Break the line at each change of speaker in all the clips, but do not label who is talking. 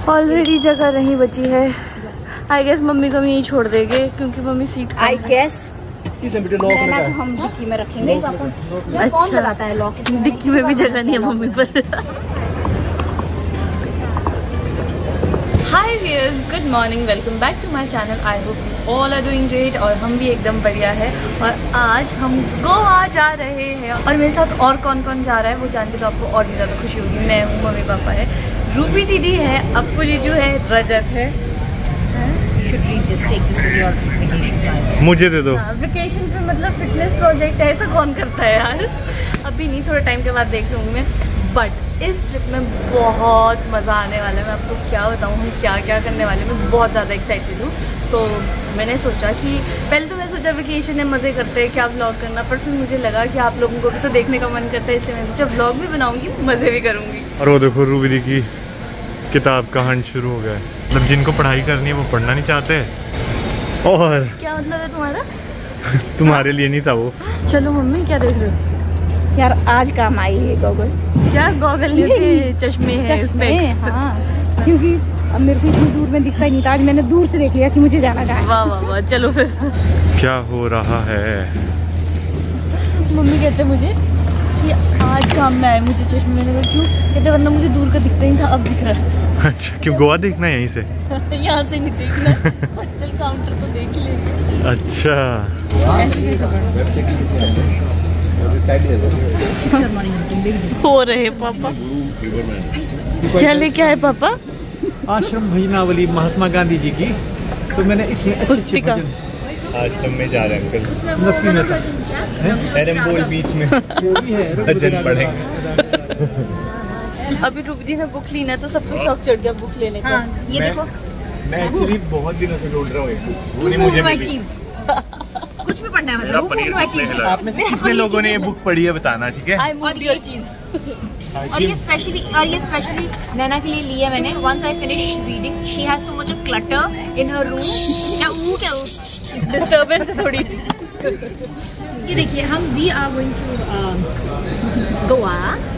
Already जगह नहीं बची है। आई गेस मम्मी को यहीं छोड़ देंगे क्योंकि मम्मी सीट
आई गेस
हम
डिक्की में रखेंगे।
अच्छा
कौन लगाता है लॉक?
डिक्की में भी जगह नहीं है मम्मी पर। Hi viewers, good morning, welcome back to my channel. I hope all are doing great और हम भी एकदम बढ़िया है। और आज हम गोवा जा रहे हैं और मेरे साथ और कौन कौन जा रहा है वो जान के तो आपको और भी ज़्यादा खुशी होगी। मैं हूँ, मम्मी पापा है, रूबी दीदी है, अप्पू जीजू है, रजत है।
मुझे दे दो।
वेकेशन पे मतलब फिटनेस प्रोजेक्ट है, ऐसा कौन करता है यार। अभी नहीं, थोड़ा टाइम के बाद देख लूँगी मैं। बट इस ट्रिप में बहुत मज़ा आने वाला है। मैं आपको क्या बताऊँ हम क्या क्या करने वाले हैं। मैं बहुत ज़्यादा एक्साइटेड हूँ। सो मैंने सोचा कि पहले तो मैं सोचा वेकेशन है, मज़े करते हैं, क्या व्लॉग करना, पर फिर मुझे लगा कि आप लोगों को भी तो देखने का मन करता है, इसलिए मैंने सोचा व्लॉग भी बनाऊँगी, मज़े भी करूँगी।
और वो देखो रूबी दी की किताब का हंट शुरू हो गया है। मतलब जिनको पढ़ाई करनी है वो पढ़ना नहीं चाहते। और
क्या मतलब है तुम्हारा?
तुम्हारे लिए नहीं था वो।
चलो मम्मी, क्या देख रहे हो
यार? आज काम आई है गॉगल।
क्या गॉगल नहीं होते, चश्मे हैं, स्पेक्स।
हाँ, क्योंकि अब मेरे को इतनी दूर में दिखता ही नहीं था। आज मैंने दूर से देख लिया कि मुझे जाना कहाँ है।
वाह वाह वाह, चलो फिर।
क्या हो रहा है?
मम्मी कहते मुझे कि आज काम में आए मुझे चश्मे। मैंने कहा क्यों? कहते वरना मुझे दूर का दिखता ही था, अब दिख रहा है।
अच्छा, क्यों? गोवा देखना है यहीं से?
यहाँ से नहीं देखना, होटल काउंटर तो देख लेंगे।
अच्छा,
हो रहे पापा। क्या लेके आए पापा?
आश्रम भजनावली महात्मा गांधी जी की। तो मैंने इसमें अच्छे भजन।
आश्रम में जा रहे हैं अंकल,
नसी में
एरम्बोल बीच में भजन पढ़ेंगे।
अभी रूबी दी ने बुक ली ना, तो सबको शौक चढ़ गया बुक लेने का।
हाँ, ये देखो,
मैं एक्चुअली बहुत दिनों से ढूंढ रहा हूँ, मुझे मिली।
कुछ भी पढ़ना है मतलब।
आप में से कितने लोगों ने ये बुक पढ़ी है बताना, ठीक है?
आई मूव योर चीज।
और ये स्पेशली नैना के लिए लिया मैंने। Once I finish reading, she has so much of clutter in her room. क्या
डिस्टर्बेंस है थोड़ी।
ये देखिए, हम we are going to Goa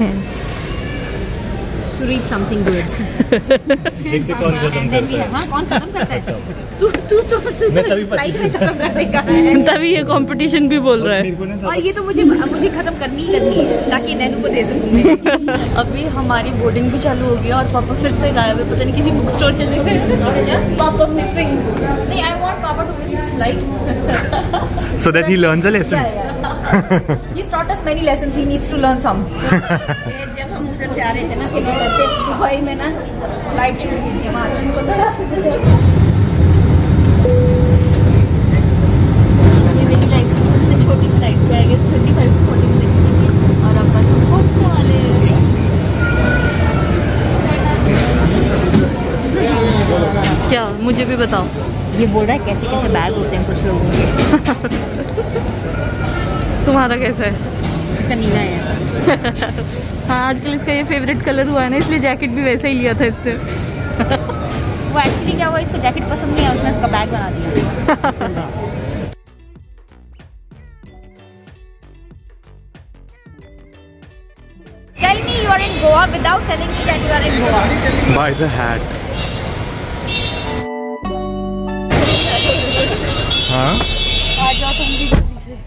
to read something good.
देखते कौन खत्म करता है।
हाँ, कौन खत्म करता है? तू
मैं तभी
लाइफ में खत्म कर देगा है।
तभी ये कंपटीशन भी बोल रहा है।
और ये तो मुझे खत्म करनी है ताकि नैनू को दे सकूं।
अभी हमारी बोर्डिंग भी चालू हो गया और पापा फिर से गायब है, पता नहीं किसी बुक स्टोर चले गए। Papa missing. नहीं, I want papa to miss this flight
so that he learns a lesson.
He's taught us many lessons. He needs to learn some. जब हम उधर से आ रहे थे ना, कनाडा से दुबई में ना, फ्लाइट शुरू हुई थी वहाँ उनको थोड़ा। ये मेरी लाइफ की सबसे छोटी फ्लाइट है, आई गेस 35 to 40 मिनट्स की थी और अब बस हम पहुँचने वाले हैं।
क्या? मुझे भी बताओ।
ये बोल रहा है कैसे कैसे बैग होते हैं कुछ लोगों के।
तुम्हारा कैसा है?
इसका नीला है ऐसा।
हाँ, आजकल इसका ये फेवरेट कलर हुआ है ना, इसलिए जैकेट भी वैसा ही लिया था इससे।
वो एक्चुअली क्या हुआ, इसको जैकेट पसंद नहीं है, उसने इसका बैग बना दिया। Tell me you are in Goa without telling me that you are in Goa.
By the hat. हाँ?
आ जाओ तुम भी जल्दी से।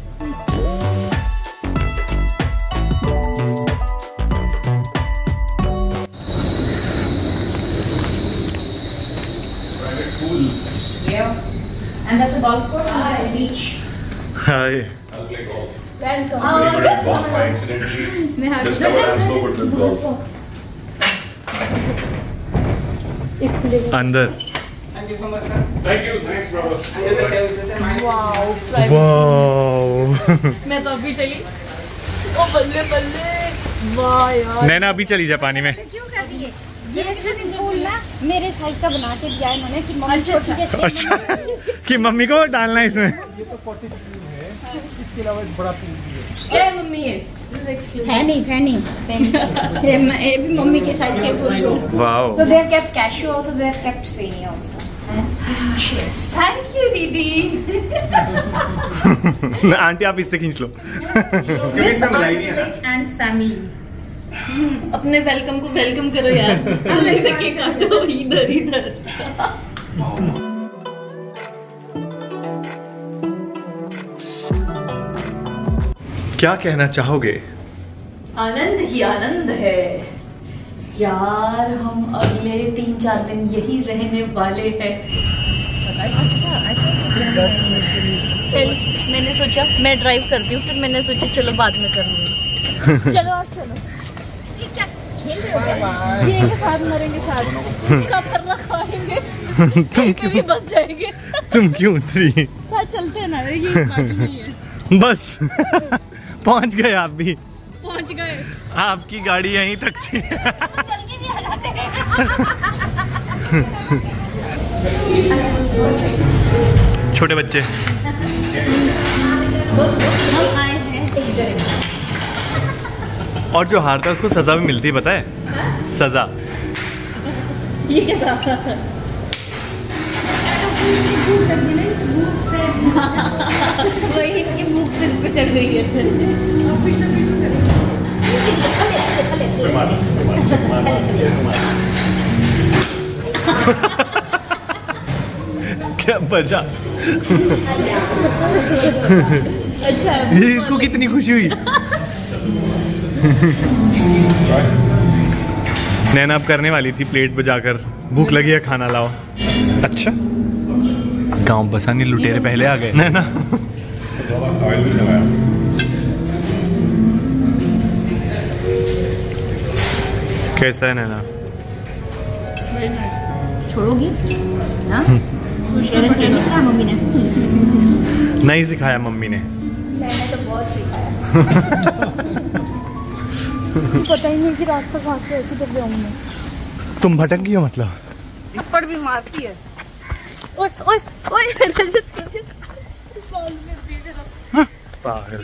And that's a golf course and that's a beach.
Hi.
I'll play golf.
Welcome.
Very good at golf. I accidentally discovered I'm so good with golf.
अंदर।
Thank you. Thanks, brother.
Wow.
मैं तो अभी चली। ओ बल्ले बल्ले, वाह यार।
नैना अभी चली जा पानी में।
क्यों कर रही है? ये स्विमिंग पूल ना मेरे साइज का बना के दिया है मैंने कि मम्मी छोटी जैसे।
अच्छा, कि मम्मी को डालना है इसमें।
ये तो 40 पूल है, इसके अलावा एक बड़ा पूल भी है।
क्या मम्मी है?
है नहीं ये भी मम्मी के साइज के pool.
Wow.
So they have kept cashew also, they have kept feni also.
Thank you दीदी।
आंटी आप इससे खींच लो। क्योंकि इसमें मलाई नहीं है ना।
एंड फैमिली अपने वेलकम को वेलकम करो यार। अलग से केक काटो इधर इधर।
क्या कहना चाहोगे?
आनंद ही आनंद है यार। हम अगले 3-4 दिन यही रहने वाले हैं। मैंने सोचा मैं ड्राइव करती हूँ, फिर मैंने सोचा चलो बाद में कर लूँगी। चलो आप चलो। ये क्या खेल रहे हो? जिएंगे साथ मरेंगे साथ, इसका फर्रा खाएंगे, तुम क्यों भी बस जाएंगे।
तुम क्यों उतरी?
साथ चलते हैं ना, ये बात नहीं है।
बस पहुंच गए आप भी।
पहुंच गए।
आपकी गाड़ी यहीं तक थी।
चल के भी हलाते हैं।
छोटे बच्चे
हम आए हैं
और जो हारता है उसको सजा भी मिलती है, पता है? सजा।
ये क्या वही इनकी भूख से इनको चढ़ गई है।
क्या बजा?
अच्छा
ये इसको कितनी खुशी हुई। नैना अब करने वाली थी प्लेट बजाकर, भूख लगी है खाना लाओ। अच्छा गांव बसाने लुटेरे पहले आ गए। नैना
ऑयल भी लगाया।
कैसा है नैना?
छोड़ोगी? हाँ? गारंटी नहीं सिखाया मम्मी ने?
नहीं सिखाया मम्मी ने।
मैंने तो बहुत सिखाया।
पता ही नहीं कि रास्ता कहाँ से ऐसी कर जाऊंगी।
तुम भटक गई हो मतलब?
थप्पड़ भी मारती है। ओए ओए ओए
पागल।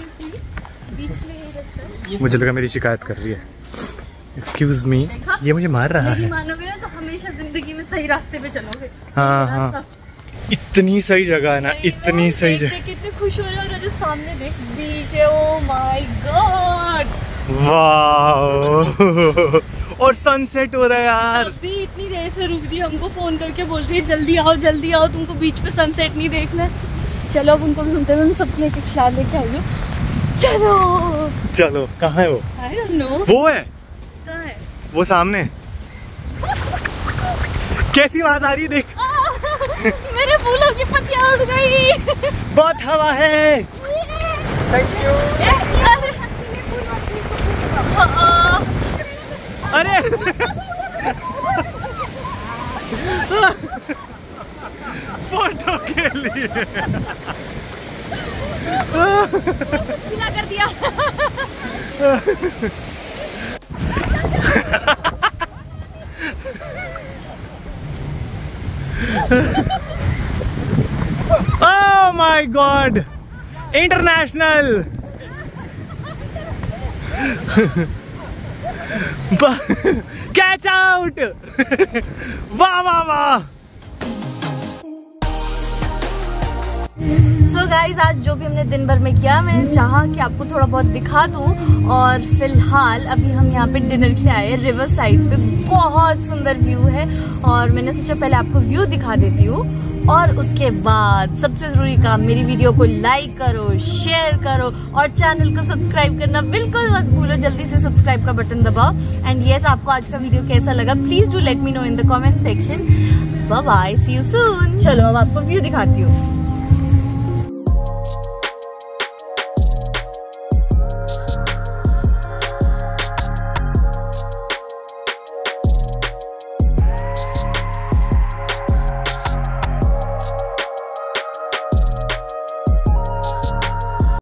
मुझे लगा मेरी शिकायत कर रही है। एक्सक्यूज मी, ये मुझे मार रहा
मेरी
है।
मानोगे ना तो हमेशा जिंदगी में सही रास्ते पे चलोगे।
हाँ हाँ, इतनी सही जगह है ना, इतनी सही जगह।
कितने खुश हो रहे हो। राजा सामने देख, बीच है। ओ माय गॉड,
वाह। और सनसेट हो रहा है यार।
अभी इतनी देर से रुक दी, हमको फोन करके बोल रही है जल्दी आओ, तुमको बीच पे सनसेट नहीं देखना है। चलो अब उनको भी ढूंढते हैं। मैं सबके लेके खिला लेके आई हूँ। चलो
चलो, कहाँ है वो?
I don't know.
वो है,
कहाँ है?
वो सामने। कैसी आवाज आ रही है देख।
मेरे फूलों की पत्तियां उड़ गई।
बहुत हवा है। Thank you. अरे फोटो के लिए
कुछ गिला कर दिया।
Oh my God! International! Catch out! वाह वाह वाह!
सो गाइज, आज जो भी हमने दिन भर में किया, मैंने चाहा कि आपको थोड़ा बहुत दिखा दूं। और फिलहाल अभी हम यहाँ पे डिनर के लिए आए, रिवर साइड पे बहुत सुंदर व्यू है। और मैंने सोचा पहले आपको व्यू दिखा देती हूँ, और उसके बाद सबसे जरूरी काम, मेरी वीडियो को लाइक करो, शेयर करो, और चैनल को सब्सक्राइब करना बिल्कुल मत भूलो। जल्दी से सब्सक्राइब का बटन दबाओ। एंड यस, आपको आज का वीडियो कैसा लगा please do let me know in the comment section. Bye bye, see you soon. चलो अब आपको व्यू दिखाती हूँ।